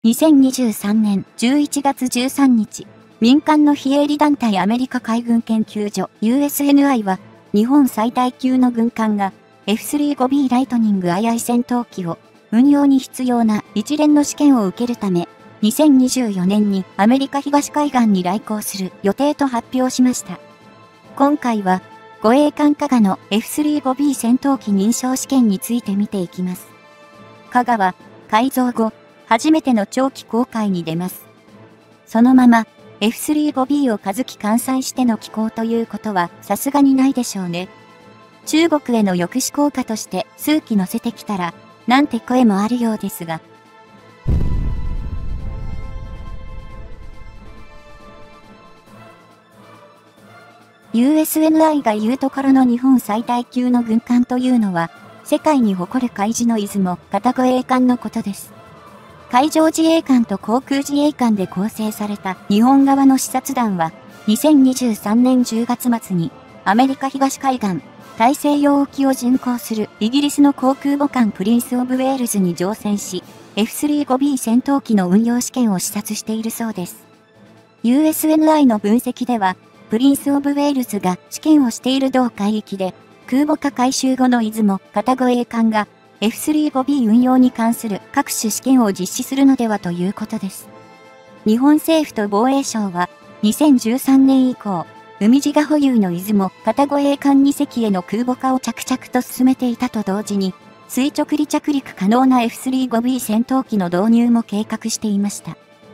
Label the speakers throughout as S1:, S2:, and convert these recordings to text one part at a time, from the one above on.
S1: 2023年11月13日、民間の非営利団体アメリカ海軍研究所 USNI は、日本最大級の軍艦が F-35B ライトニング II 戦闘機を運用に必要な一連の試験を受けるため、2024年にアメリカ東海岸に来航する予定と発表しました。今回は、護衛艦加賀の F-35B 戦闘機認証試験について見ていきます。加賀は、改造後、初めての長期航海に出ます。そのまま、F-35B を数機艦載しての寄港ということはさすがにないでしょうね。中国への抑止効果として数機乗せてきたら、なんて声もあるようですが。USNI が言うところの日本最大級の軍艦というのは、世界に誇る海自の出雲片護衛艦のことです。海上自衛艦と航空自衛艦で構成された日本側の視察団は、2023年10月末にアメリカ東海岸、大西洋沖を巡航するイギリスの航空母艦プリンス・オブ・ウェールズに乗船し、F-35B 戦闘機の運用試験を視察しているそうです。USNI の分析では、プリンス・オブ・ウェールズが試験をしている同海域で、空母化改修後の出雲片護衛艦が、F-35B 運用に関する各種試験を実施するのではということです。日本政府と防衛省は、2013年以降、海自が保有の出雲片護衛艦2隻への空母化を着々と進めていたと同時に、垂直離着陸可能な F-35B 戦闘機の導入も計画していました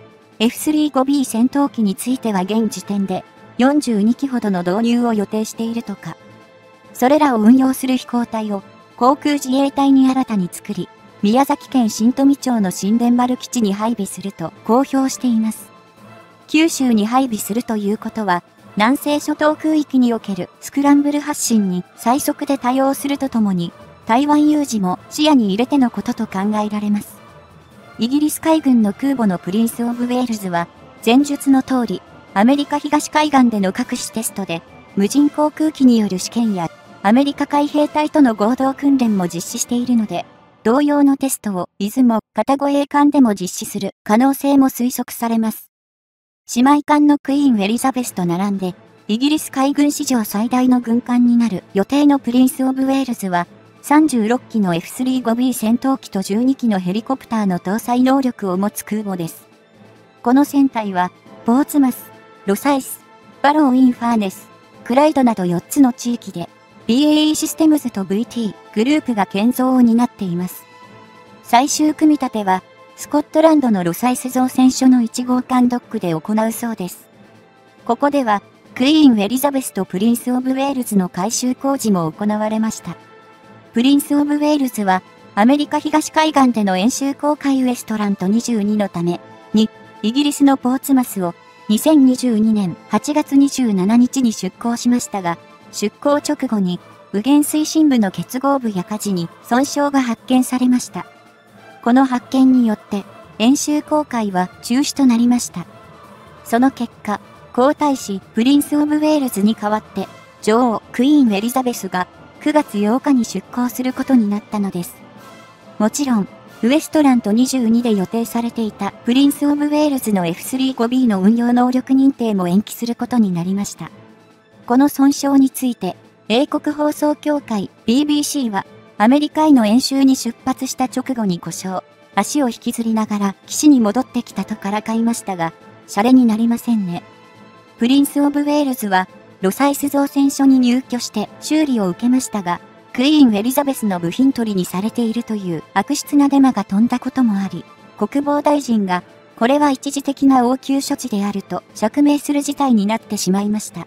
S1: 。F-35B 戦闘機については現時点で、42機ほどの導入を予定しているとか。それらを運用する飛行隊を、航空自衛隊に新たに作り、宮崎県新富町の新田丸基地に配備すると公表しています。九州に配備するということは、南西諸島空域におけるスクランブル発進に最速で対応するとともに、台湾有事も視野に入れてのことと考えられます。イギリス海軍の空母のプリンス・オブ・ウェールズは、前述の通り、アメリカ東海岸での各種テストで、無人航空機による試験や、アメリカ海兵隊との合同訓練も実施しているので、同様のテストを出雲片護衛艦でも実施する可能性も推測されます。姉妹艦のクイーン・エリザベスと並んで、イギリス海軍史上最大の軍艦になる予定のプリンス・オブ・ウェールズは、36機の F-35B 戦闘機と12機のヘリコプターの搭載能力を持つ空母です。この船体は、ポーツマス、ロサイス、バロー・イン・ファーネス、クライドなど4つの地域で、BAE システムズと VT グループが建造を担っています。最終組み立ては、スコットランドのロサイス造船所の1号艦ドックで行うそうです。ここでは、クイーン・エリザベスとプリンス・オブ・ウェールズの改修工事も行われました。プリンス・オブ・ウェールズは、アメリカ東海岸での演習航海ウエストラント22のため、に、イギリスのポーツマスを、2022年8月27日に出港しましたが、出港直後に、右舷推進部の結合部や舵に損傷が発見されました。この発見によって、演習航海は中止となりました。その結果、皇太子プリンス・オブ・ウェールズに代わって、女王クイーン・エリザベスが9月8日に出港することになったのです。もちろん、ウエストラント22で予定されていたプリンス・オブ・ウェールズの F-35B の運用能力認定も延期することになりました。この損傷について、英国放送協会 BBC は、アメリカへの演習に出発した直後に故障、足を引きずりながら岸に戻ってきたとからかいましたが、シャレになりませんね。プリンス・オブ・ウェールズは、ロサイス造船所に入居して修理を受けましたが、クイーン・エリザベスの部品取りにされているという悪質なデマが飛んだこともあり、国防大臣が、これは一時的な応急処置であると釈明する事態になってしまいました。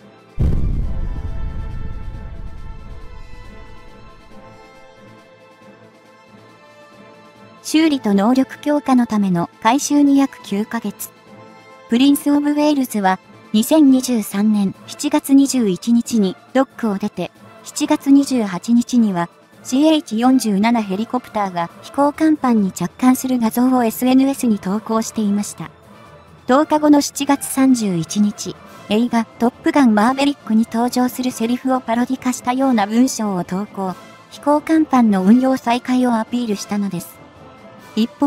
S1: 修理と能力強化のための改修に約9ヶ月。プリンス・オブ・ウェールズは、2023年7月21日にドックを出て、7月28日には CH-47 ヘリコプターが飛行甲板に着艦する画像を SNS に投稿していました。10日後の7月31日、映画トップガンマーヴェリックに登場するセリフをパロディ化したような文章を投稿、飛行甲板の運用再開をアピールしたのです。一方、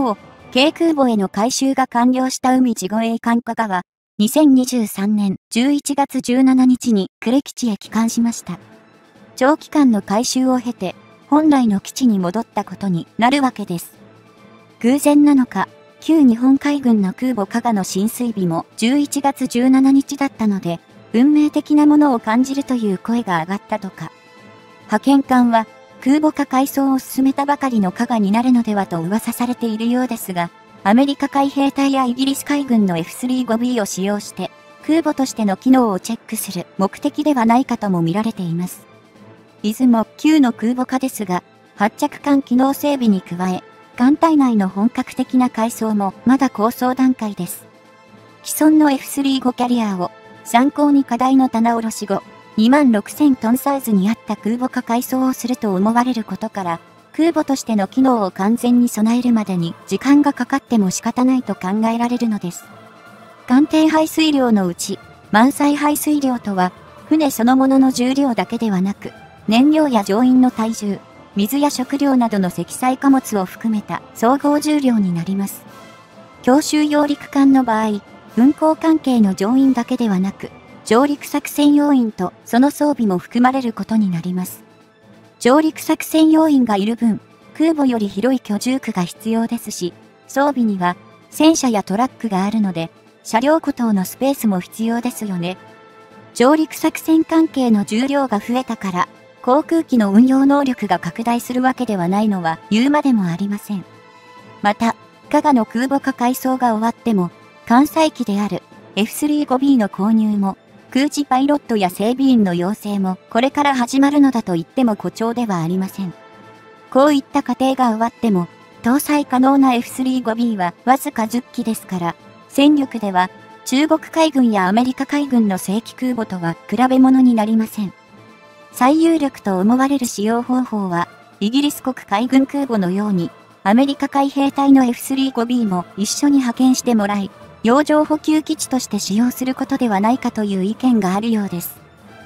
S1: 軽空母への改修が完了した海自護衛艦加賀は、2023年11月17日に呉基地へ帰還しました。長期間の改修を経て、本来の基地に戻ったことになるわけです。偶然なのか、旧日本海軍の空母加賀の進水日も11月17日だったので、運命的なものを感じるという声が上がったとか。派遣艦は空母化改装を進めたばかりの加賀になるのではと噂されているようですが、アメリカ海兵隊やイギリス海軍の F-35B を使用して空母としての機能をチェックする目的ではないかとも見られています。出雲旧の空母化ですが、発着艦機能整備に加え、艦隊内の本格的な改装もまだ構想段階です。既存の F-35 キャリアを参考に課題の棚卸し後、26000トンサイズに合った空母化改装をすると思われることから、空母としての機能を完全に備えるまでに時間がかかっても仕方ないと考えられるのです。艦艇排水量のうち、満載排水量とは、船そのものの重量だけではなく、燃料や乗員の体重、水や食料などの積載貨物を含めた総合重量になります。強襲揚陸艦の場合、運航関係の乗員だけではなく、上陸作戦要員とその装備も含まれることになります。上陸作戦要員がいる分、空母より広い居住区が必要ですし、装備には戦車やトラックがあるので、車両庫等のスペースも必要ですよね。上陸作戦関係の重量が増えたから、航空機の運用能力が拡大するわけではないのは言うまでもありません。また、加賀の空母化改装が終わっても、艦載機である F-35B の購入も、空自パイロットや整備員の養成もこれから始まるのだと言っても誇張ではありません。こういった過程が終わっても、搭載可能な F-35B はわずか10機ですから、戦力では中国海軍やアメリカ海軍の正規空母とは比べ物になりません。最有力と思われる使用方法は、イギリス国海軍空母のように、アメリカ海兵隊の F-35B も一緒に派遣してもらい、洋上補給基地として使用することではないかという意見があるようです。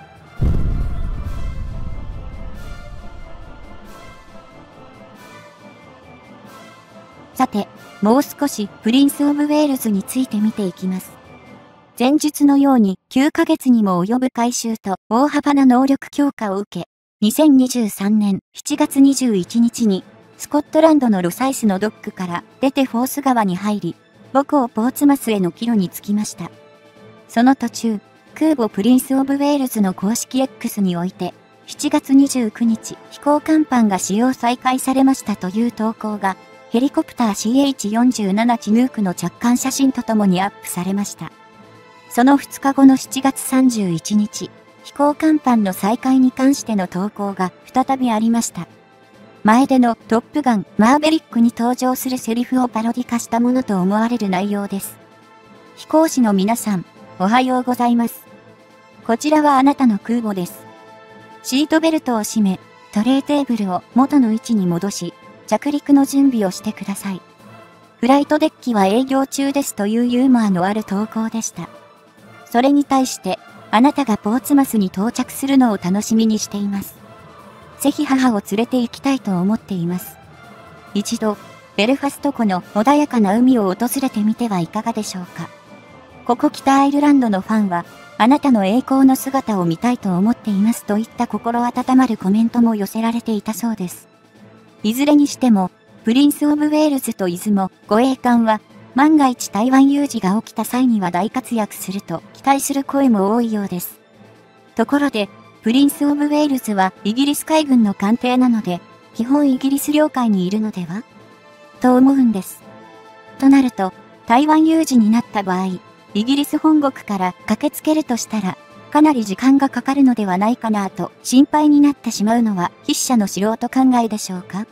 S1: さて、もう少しプリンス・オブ・ウェールズについて見ていきます。前述のように9ヶ月にも及ぶ改修と大幅な能力強化を受け、2023年7月21日にスコットランドのロサイスのドックから出てフォース川に入り、母港ポーツマスへの帰路に着きました。その途中、空母プリンス・オブ・ウェールズの公式 X において、7月29日、飛行甲板が使用再開されましたという投稿が、ヘリコプター CH-47 チヌークの着艦写真とともにアップされました。その2日後の7月31日、飛行甲板の再開に関しての投稿が再びありました。前でのトップガンマーヴェリックに登場するセリフをパロディ化したものと思われる内容です。飛行士の皆さん、おはようございます。こちらはあなたの空母です。シートベルトを締め、トレーテーブルを元の位置に戻し、着陸の準備をしてください。フライトデッキは営業中ですというユーモアのある投稿でした。それに対して、あなたがポーツマスに到着するのを楽しみにしています。ぜひ母を連れて行きたいと思っています。一度、ベルファスト湖の穏やかな海を訪れてみてはいかがでしょうか。ここ北アイルランドのファンは、あなたの栄光の姿を見たいと思っていますといった心温まるコメントも寄せられていたそうです。いずれにしても、プリンス・オブ・ウェールズと出雲護衛艦は、万が一台湾有事が起きた際には大活躍すると期待する声も多いようです。ところで、プリンス・オブ・ウェールズはイギリス海軍の艦艇なので、基本イギリス領海にいるのではと思うんです。となると、台湾有事になった場合、イギリス本国から駆けつけるとしたら、かなり時間がかかるのではないかなと心配になってしまうのは筆者の素人考えでしょうか。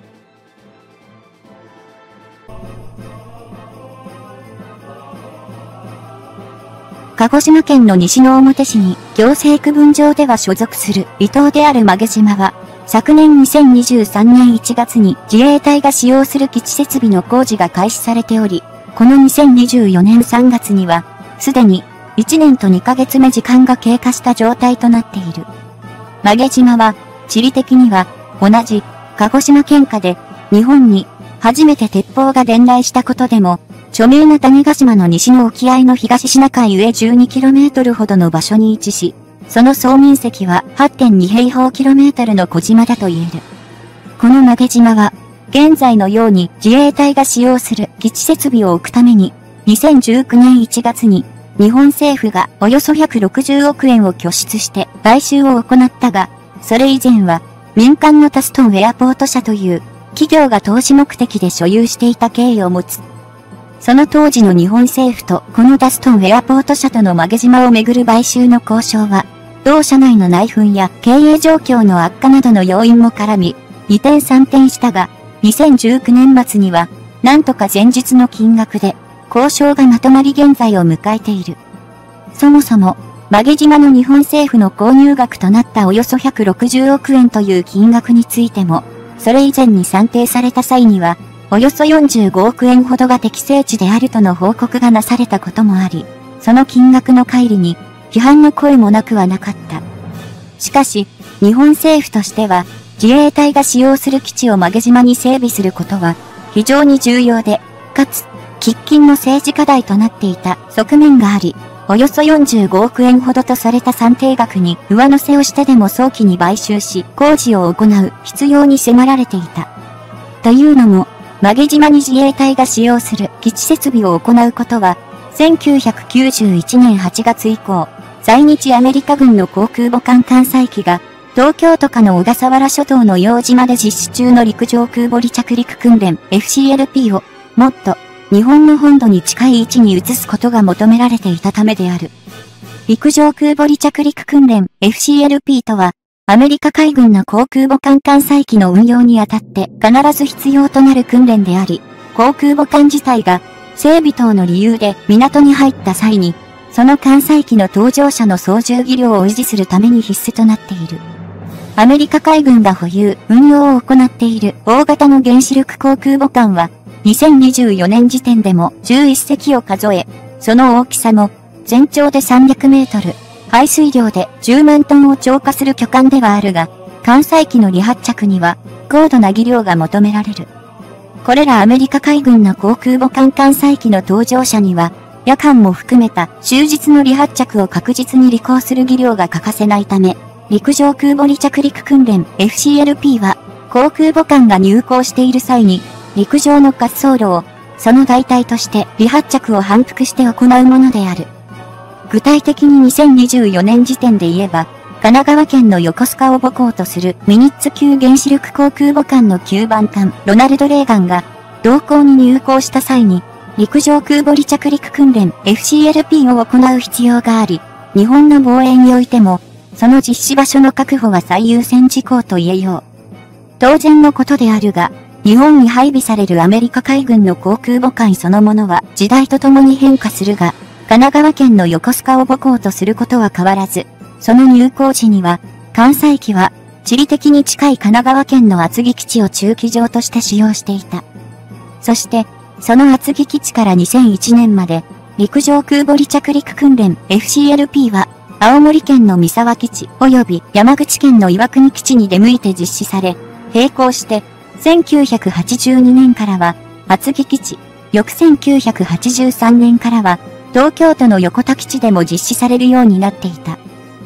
S1: 鹿児島県の西之表市に行政区分上では所属する離島である馬毛島は、昨年2023年1月に自衛隊が使用する基地設備の工事が開始されており、この2024年3月には、すでに1年と2ヶ月目時間が経過した状態となっている。馬毛島は、地理的には同じ鹿児島県下で日本に初めて鉄砲が伝来したことでも、著名な種子島の西の沖合の東シナ海上 12km ほどの場所に位置し、その総面積は 8.2 平方キロメートルの小島だと言える。この曲島は、現在のように自衛隊が使用する基地設備を置くために、2019年1月に日本政府がおよそ160億円を拠出して買収を行ったが、それ以前は民間のタストンエアポート社という企業が投資目的で所有していた経緯を持つ。その当時の日本政府とこのダストンエアポート社との曲島をめぐる買収の交渉は、同社内の内紛や経営状況の悪化などの要因も絡み、二転三転したが、2019年末には、なんとか前日の金額で、交渉がまとまり現在を迎えている。そもそも、曲島の日本政府の購入額となったおよそ160億円という金額についても、それ以前に算定された際には、およそ45億円ほどが適正値であるとの報告がなされたこともあり、その金額の乖離に、批判の声もなくはなかった。しかし、日本政府としては、自衛隊が使用する基地を曲島に整備することは、非常に重要で、かつ、喫緊の政治課題となっていた側面があり、およそ45億円ほどとされた算定額に上乗せをしてでも早期に買収し、工事を行う必要に迫られていた。というのも、曲島に自衛隊が使用する基地設備を行うことは、1991年8月以降、在日アメリカ軍の航空母艦艦載機が、東京都下の小笠原諸島の洋島で実施中の陸上空母離着陸訓練 FCLP を、もっと、日本の本土に近い位置に移すことが求められていたためである。陸上空母離着陸訓練 FCLP とは、アメリカ海軍の航空母艦艦載機の運用にあたって必ず必要となる訓練であり、航空母艦自体が整備等の理由で港に入った際に、その艦載機の搭乗者の操縦技量を維持するために必須となっている。アメリカ海軍が保有、運用を行っている大型の原子力航空母艦は、2024年時点でも11隻を数え、その大きさも全長で300メートル、排水量で10万トンを超過する巨艦ではあるが、艦載機の離発着には高度な技量が求められる。これらアメリカ海軍の航空母艦艦載機の搭乗者には、夜間も含めた終日の離発着を確実に履行する技量が欠かせないため、陸上空母離着陸訓練 FCLP は、航空母艦が入港している際に、陸上の滑走路を、その代替として離発着を反復して行うものである。具体的に2024年時点で言えば、神奈川県の横須賀を母港とするミニッツ級原子力航空母艦の9番艦ロナルド・レーガンが、同港に入港した際に、陸上空母離着陸訓練 FCLP を行う必要があり、日本の防衛においても、その実施場所の確保は最優先事項と言えよう。当然のことであるが、日本に配備されるアメリカ海軍の航空母艦そのものは時代とともに変化するが、神奈川県の横須賀を母港とすることは変わらず、その入港時には、艦載機は地理的に近い神奈川県の厚木基地を駐機場として使用していた。そして、その厚木基地から2001年まで、陸上空母離着陸訓練 FCLP は、青森県の三沢基地及び山口県の岩国基地に出向いて実施され、並行して、1982年からは、厚木基地、翌1983年からは、東京都の横田基地でも実施されるようになっていた。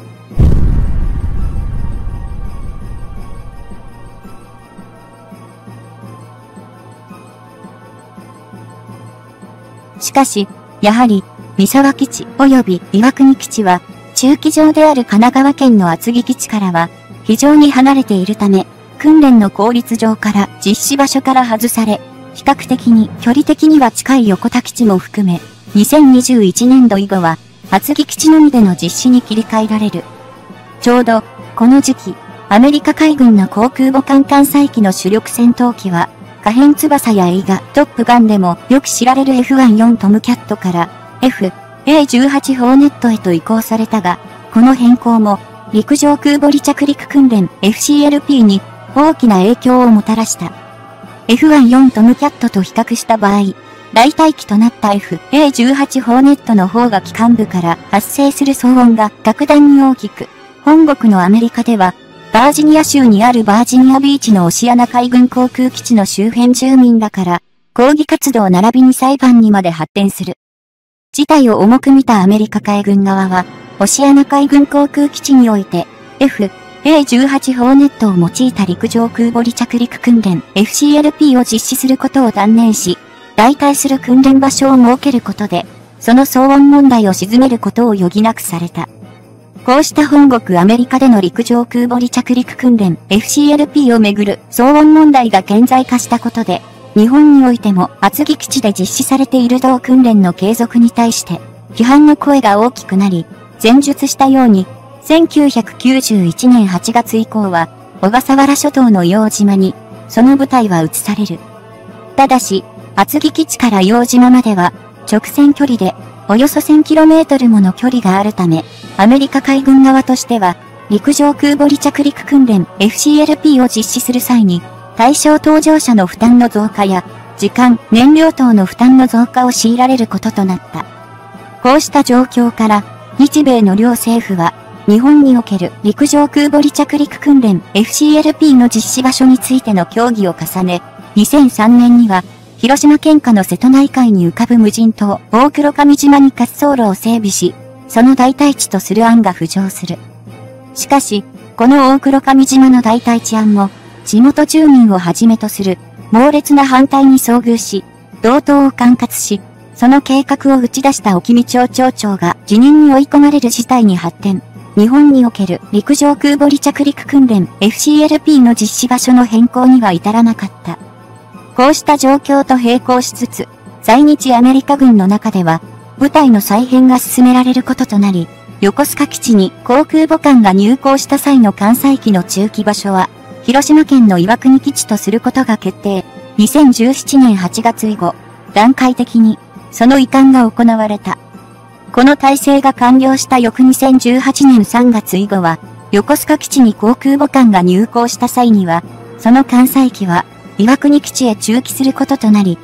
S1: しかし、やはり、三沢基地及び岩国基地は、駐機場である神奈川県の厚木基地からは、非常に離れているため、訓練の効率上から実施場所から外され、比較的に距離的には近い横田基地も含め、2021年度以後は、厚木基地のみでの実施に切り替えられる。ちょうど、この時期、アメリカ海軍の航空母艦艦載機の主力戦闘機は、可変翼や映画トップガンでもよく知られる F-14 トムキャットから F/A-18 ホーネットへと移行されたが、この変更も陸上空母離着陸訓練 FCLP に大きな影響をもたらした。F-14 トムキャットと比較した場合、代替機となった F/A-18 ホーネットの方が機関部から発生する騒音が格段に大きく、本国のアメリカではバージニア州にあるバージニアビーチのオシアナ海軍航空基地の周辺住民らから、抗議活動並びに裁判にまで発展する。事態を重く見たアメリカ海軍側は、オシアナ海軍航空基地において、F/A-18 ホーネットを用いた陸上空母離着陸訓練 FCLP を実施することを断念し、代替する訓練場所を設けることで、その騒音問題を鎮めることを余儀なくされた。こうした本国アメリカでの陸上空母離着陸訓練 FCLP をめぐる騒音問題が顕在化したことで、日本においても厚木基地で実施されている同訓練の継続に対して、批判の声が大きくなり、前述したように、1991年8月以降は、小笠原諸島の硫黄島に、その部隊は移される。ただし、厚木基地から硫黄島までは、直線距離で、およそ 1000km もの距離があるため、アメリカ海軍側としては、陸上空母離着陸訓練 FCLP を実施する際に、対象搭乗者の負担の増加や、時間、燃料等の負担の増加を強いられることとなった。こうした状況から、日米の両政府は、日本における陸上空母離着陸訓練 FCLP の実施場所についての協議を重ね、2003年には、広島県下の瀬戸内海に浮かぶ無人島、大黒上島に滑走路を整備し、その代替地とする案が浮上する。しかし、この大黒上島の代替地案も、地元住民をはじめとする猛烈な反対に遭遇し、同島を管轄し、その計画を打ち出した沖見町町長が辞任に追い込まれる事態に発展。日本における陸上空母離着陸訓練 FCLP の実施場所の変更には至らなかった。こうした状況と並行しつつ、在日アメリカ軍の中では、部隊の再編が進められることとなり、横須賀基地に航空母艦が入港した際の艦載機の駐機場所は、広島県の岩国基地とすることが決定。2017年8月以後、段階的に、その移管が行われた。この体制が完了した翌2018年3月以後は、横須賀基地に航空母艦が入港した際には、その艦載機は、岩国基地へ駐機することとなり、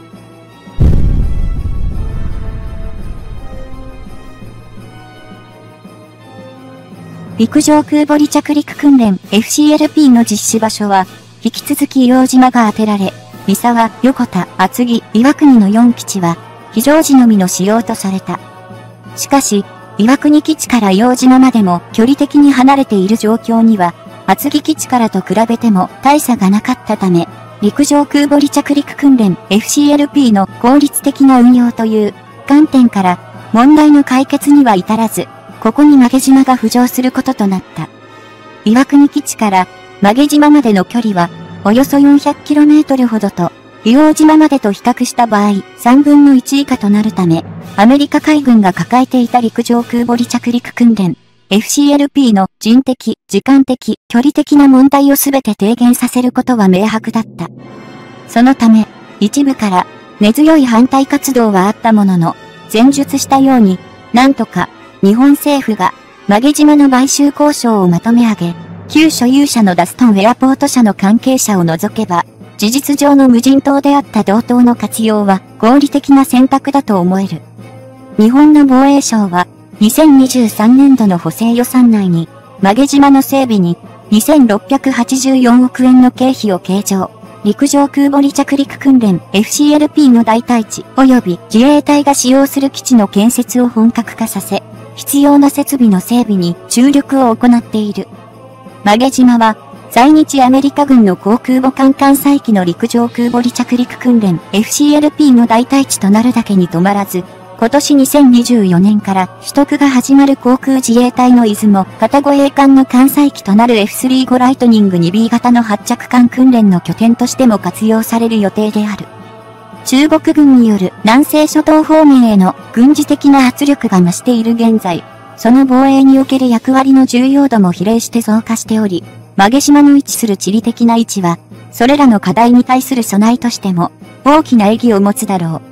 S1: 陸上空母離着陸訓練 FCLP の実施場所は、引き続き硫黄島が当てられ、三沢、横田、厚木、岩国の4基地は、非常時のみの使用とされた。しかし、岩国基地から硫黄島までも距離的に離れている状況には、厚木基地からと比べても大差がなかったため、陸上空母離着陸訓練 FCLP の効率的な運用という観点から問題の解決には至らず、ここに曲島が浮上することとなった。岩国基地から曲島までの距離はおよそ 400km ほどと、硫黄島までと比較した場合3分の1以下となるため、アメリカ海軍が抱えていた陸上空母離着陸訓練FCLP の人的、時間的、距離的な問題をすべて低減させることは明白だった。そのため、一部から根強い反対活動はあったものの、前述したように、なんとか日本政府が曲島の買収交渉をまとめ上げ、旧所有者のダストンエアポート社の関係者を除けば、事実上の無人島であった同島の活用は合理的な選択だと思える。日本の防衛省は、2023年度の補正予算内に、曲島の整備に2684億円の経費を計上。陸上空母離着陸訓練 FCLP の代替地及び自衛隊が使用する基地の建設を本格化させ、必要な設備の整備に注力を行っている。曲島は、在日アメリカ軍の航空母艦艦載機の陸上空母離着陸訓練 FCLP の代替地となるだけに止まらず、今年2024年から取得が始まる航空自衛隊の出雲、片護衛艦の艦載機となる F35 ライトニング 2B 型の発着艦訓練の拠点としても活用される予定である。中国軍による南西諸島方面への軍事的な圧力が増している現在、その防衛における役割の重要度も比例して増加しており、曲島の位置する地理的な位置は、それらの課題に対する備えとしても大きな意義を持つだろう。